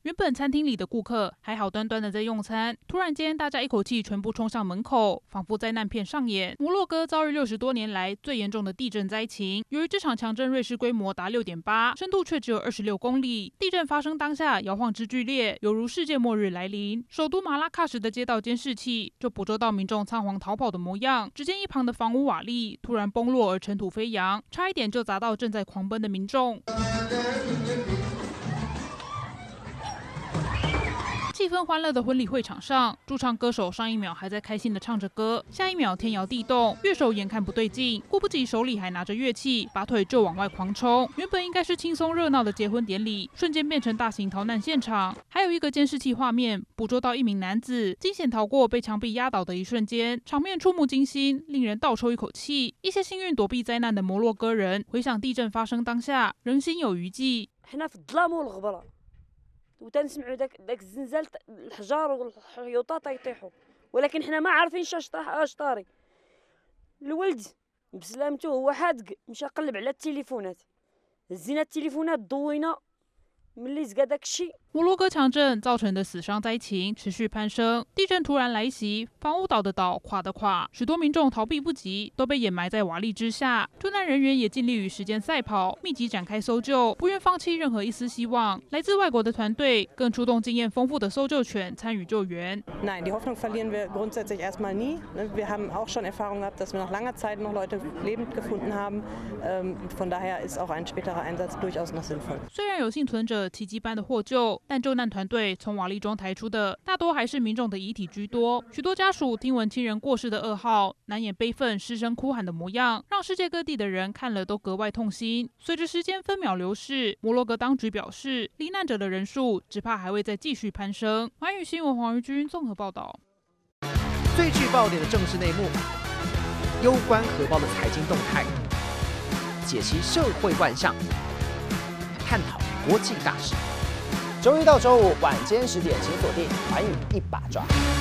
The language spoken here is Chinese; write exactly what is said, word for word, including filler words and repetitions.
原本餐厅里的顾客还好端端的在用餐，突然间大家一口气全部冲向门口，仿佛灾难片上演。摩洛哥遭遇六十多年来最严重的地震灾情，由于这场强震瑞士规模达六点八，深度却只有二十六公里。地震发生当下，摇晃之剧烈，犹如世界末日来临。首都马拉喀什的街道监视器就捕捉到民众仓皇逃跑的模样。只见一旁的房屋瓦砾突然崩落而尘土飞扬，差一点就砸到正在狂奔的民众。气氛欢乐的婚礼会场上，驻唱歌手上一秒还在开心的唱着歌，下一秒天摇地动，乐手眼看不对劲，顾不及手里还拿着乐器，拔腿就往外狂冲。原本应该是轻松热闹的结婚典礼，瞬间变成大型逃难现场。还有一个监视器画面捕捉到一名男子惊险逃过被墙壁压倒的一瞬间，场面触目惊心，令人倒抽一口气。一些幸运躲避灾难的摩洛哥人回想地震发生当下，仍心有余悸。 وتنسمعوا ذاك ذاك الزلزال الحجار والحيوطات يطيحوا ولكن حنا ما عارفين اش اش طاري الولد بسلامته هو حادق مشى قلب على التليفونات هزينا التليفونات ضوينا ملي زقا داك الشيء。摩洛哥强震造成的死伤灾情持续攀升，地震突然来袭，房屋倒的倒，垮的垮，许多民众逃避不及，都被掩埋在瓦砾之下。救难人员也尽力与时间赛跑，密集展开搜救，不愿放弃任何一丝希望。来自外国的团队更出动经验丰富的搜救犬参与救援。 Nein, die Hoffnung verlieren wir grundsätzlich erstmal nie. Wir haben auch schon Erfahrung gehabt, dass wir nach langer Zeit noch Leute lebend gefunden haben. Von daher ist auch ein späterer Einsatz durchaus noch sinnvoll. 虽然有幸存者奇迹般的获救，但救难团队从瓦砾中抬出的大多还是民众的遗体居多。许多家属听闻亲人过世的噩耗，难掩悲愤失声哭喊的模样，让世界各地的人看了都格外痛心。随着时间分秒流逝，摩洛哥当局表示，罹难者的人数只怕还会再继续攀升。寰宇新闻黄瑜君综合报道。 最具爆点的政治内幕，攸关荷包的财经动态，解析社会乱象，探讨国际大事。周一到周五晚间十点，请锁定《寰宇一把抓》。